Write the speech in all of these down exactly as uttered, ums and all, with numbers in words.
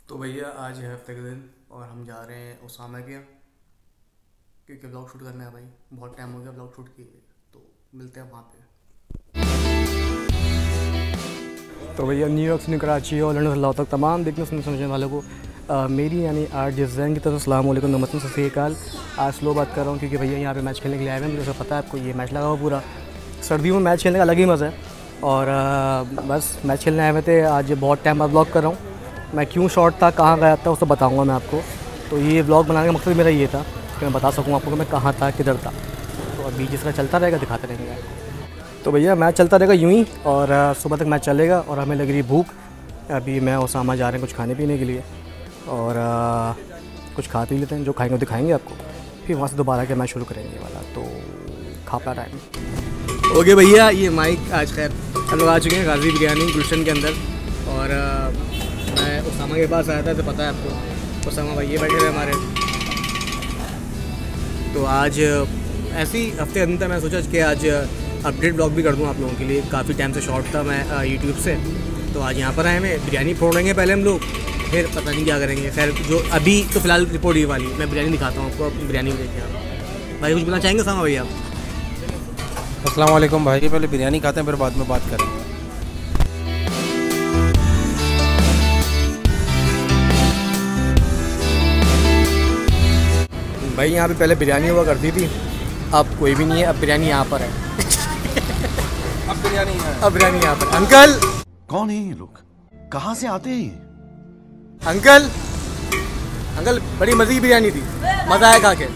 तो भैया आज है हफ्ते के दिन और हम जा रहे हैं उसामा के यहाँ, क्योंकि ब्लॉग शूट करना है भाई। बहुत टाइम हो गया ब्लॉग शूट किए हुए, तो मिलते हैं वहाँ पे। तो भैया न्यूयॉर्क से कराची और लंदन से लाहौर तक तमाम देखने सुनने समझने वालों को आ, मेरी यानी आर जे जैन की तरफ से अस्सलाम वालेकुम, नमस्ते, सत श्री अकाल। आज स्लो बात कर रहा हूँ क्योंकि भैया यहाँ पे मैच खेलने के लिए आए हैं। मुझे सब पता है आपको, ये मैच लगा हुआ पूरा। सर्दियों में मैच खेलने का अलग ही मज़ा है और आ, बस मैच खेलने आए हुए थे। आज बहुत टाइम बाद ब्लॉग कर रहा हूँ। मैं क्यों शॉर्ट था, कहाँ गया था, उसको बताऊँगा मैं आपको। तो ये ब्लॉग बनाने का मकसद मेरा ये था कि मैं बता सकूँ आपको कि मैं कहाँ था, किधर था। तो अभी जिसका चलता रहेगा दिखाते रहेंगे आपको। तो भैया मैच चलता रहेगा यूँ ही और आ, सुबह तक मैच चलेगा और हमें लग रही भूख। अभी मैं उसामा जा रहे हैं कुछ खाने पीने के लिए और आ, कुछ खा पी लेते हैं, जो खाएंगे वो दिखाएंगे आपको। फिर वहाँ से दोबारा के मैच शुरू करेंगे वाला। तो खा पा टाइम ओके भैया। ये माइक आज खैर हम लोग आ चुके हैं गाज़ी बिरयानी गुलशन के अंदर और आ, मैं उसामा के पास आया था, तो पता है आपको उसामा भाई ये बैठे थे हमारे। तो आज ऐसे ही हफ्ते अंत मैं सोचा कि आज अपडेट ब्लॉग भी कर दूं आप लोगों के लिए। काफ़ी टाइम से शॉर्ट था मैं यूट्यूब से, तो आज यहाँ पर आए मैं। बिरयानी फोड़ेंगे पहले हम लोग, फिर पता नहीं क्या करेंगे। खैर जो अभी तो फ़िलहाल रिपोर्ट ये वाली, मैं बिरयानी दिखाता हूँ आपको। बिरयानी भी देखिए आप। भाई कुछ बोलना चाहेंगे उसामा भैया आप? अस्सलाम वालेकुम भाई, पहले बिरयानी खाते हैं फिर बाद में बात करेंगे। भाई यहाँ पे पहले बिरयानी हुआ करती थी, अब कोई भी नहीं है। अब बिरयानी यहाँ पर है। अब बिरयानी है। अब बिरयानी यहाँ पर। अंकल कौन है ये लोग, कहाँ से आते हैं ये? अंकल अंकल बड़ी मज़े की बिरयानी थी, मज़ा आया खा के।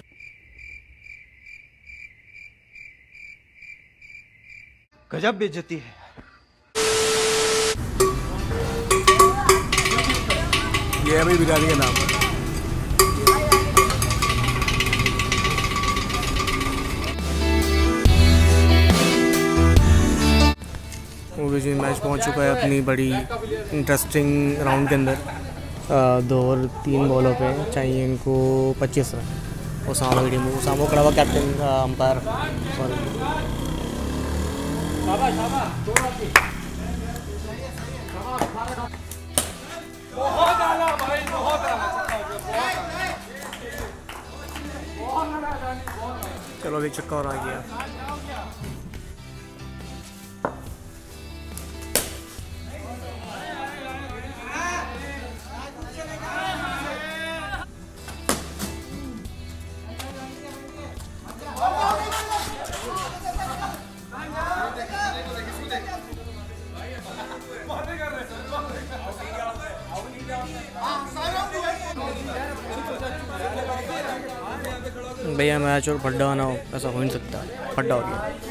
गजब बेइज्जती है। ये है भाई बिरयानी का नाम। ओबीसी मैच पहुंच चुका है अपनी बड़ी इंटरेस्टिंग राउंड के अंदर। आ, दो और तीन बॉलों पे चाहिए इनको पच्चीस रन। उसामा की टीम, उसामा खड़ा हुआ कैप्टन अंपायर। सॉरी चलो एक चक्का और आ गया। भैया मैच और फड्डा ना हो, ऐसा हो नहीं सकता। फड्डा हो गया।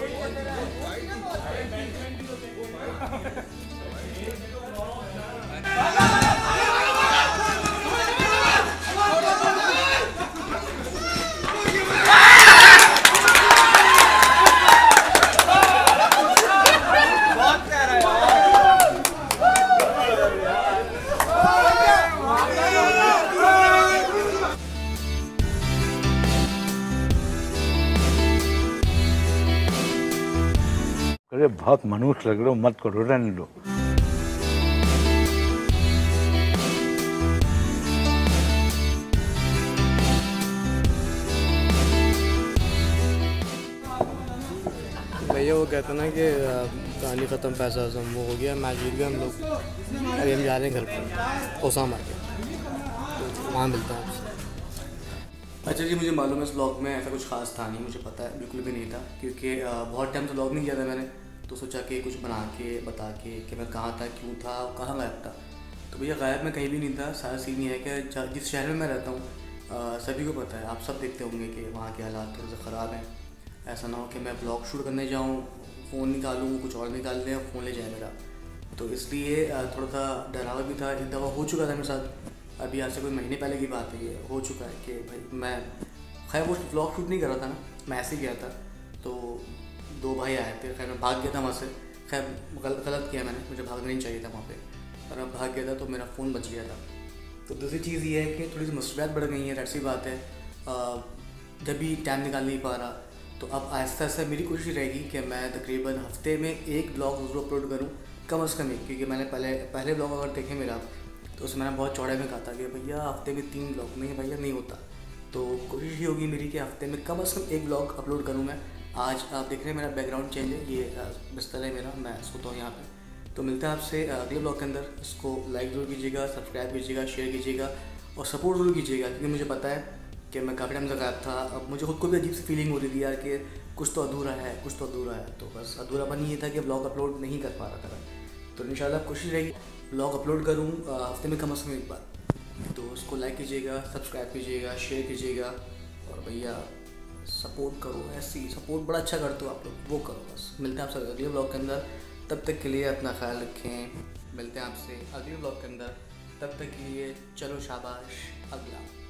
अरे बहुत मनुष्य लग रहे हो, मत करो, रहने दो। भैया वो कहते ना कि कहानी ख़त्म पैसा ख़त्म, वो हो गया। मैच जीत गए हम लोग। अभी हम जा रहे हैं घर पर उसामा के, तो वहाँ मिलता हूँ आपसे। अच्छा जी, मुझे मालूम है इस ब्लॉग में ऐसा कुछ खास था नहीं, मुझे पता है बिल्कुल भी नहीं था, क्योंकि बहुत टाइम से ब्लॉग नहीं किया था मैंने। तो सोचा कि कुछ बना के बता के कि मैं कहाँ था, क्यों था, कहाँ गायब था। तो भैया गायब मैं कहीं भी नहीं था। सारा सीन ये है कि जिस शहर में मैं रहता हूँ सभी को पता है, आप सब देखते होंगे कि वहाँ के हालात थोड़े से ख़राब हैं। ऐसा ना हो कि मैं ब्लॉग शूट करने जाऊँ, फ़ोन निकालूँ, कुछ और निकाल लें, फ़ोन ले जाए मेरा। तो इसलिए थोड़ा सा डरावा भी था। एक दफ़ा हो चुका था मेरे साथ, अभी आज से कोई महीने पहले की बात है। ये हो चुका है कि भाई मैं खैर वो ब्लॉग शूट नहीं कर रहा था ना, मैं ऐसे ही गया था। तो दो भाई आए थे, खैर मैं भाग गया था वहाँ से। खैर गल, गलत किया मैंने, मुझे भागना नहीं चाहिए था वहाँ पे, और अब भाग गया था तो मेरा फ़ोन बच गया था। तो दूसरी चीज़ ये है कि थोड़ी सी मसरूफियात बढ़ गई हैं, ऐसी बात है। जब भी टाइम निकाल नहीं पा रहा, तो अब आहिस्ता आहिस्ता मेरी कोशिश रहेगी कि मैं तकरीबन हफ्ते में एक ब्लॉग ज़रूर अपलोड करूँ, कम अज़ कम एक। क्योंकि मैंने पहले पहले ब्लॉग अगर देखें मेरा, तो उसमें मैंने बहुत चौड़े में कहा था कि भैया हफ्ते में तीन ब्लॉग, नहीं भैया नहीं होता। तो कोशिश ये होगी मेरी कि हफ्ते में कम अज़ कम एक ब्लॉग अपलोड करूँ मैं। आज आप देख रहे हैं मेरा बैकग्राउंड चेंज है, ये बिस्तर है मेरा, मैं सोता हूँ यहाँ पे। तो मिलते हैं आपसे अगले ब्लॉग के अंदर। इसको लाइक ज़रूर कीजिएगा, सब्सक्राइब कीजिएगा, शेयर कीजिएगा और सपोर्ट ज़रूर कीजिएगा, क्योंकि मुझे पता है कि मैं काफ़ी टाइम से गायब था। अब मुझे खुद को भी अजीब सी फीलिंग हो रही थी यार कि कुछ तो अधूरा है, कुछ तो अधूरा है। तो बस अधूरापन ये था कि ब्लॉग अपलोड नहीं कर पा रहा था मैं। तो इंशाल्लाह कोशिश रहेगी ब्लॉग अपलोड करूँ हफ्ते में कम अज़ कम एक बार। तो उसको लाइक कीजिएगा, सब्सक्राइब कीजिएगा, शेयर कीजिएगा और भैया सपोर्ट करो। ऐसी सपोर्ट बड़ा अच्छा करते हो आप लोग, वो करो बस। मिलते हैं आपसे अगले ब्लॉग के अंदर, तब तक के लिए अपना ख्याल रखें। मिलते हैं आपसे अगले ब्लॉग के अंदर, तब तक के लिए चलो शाबाश अगला।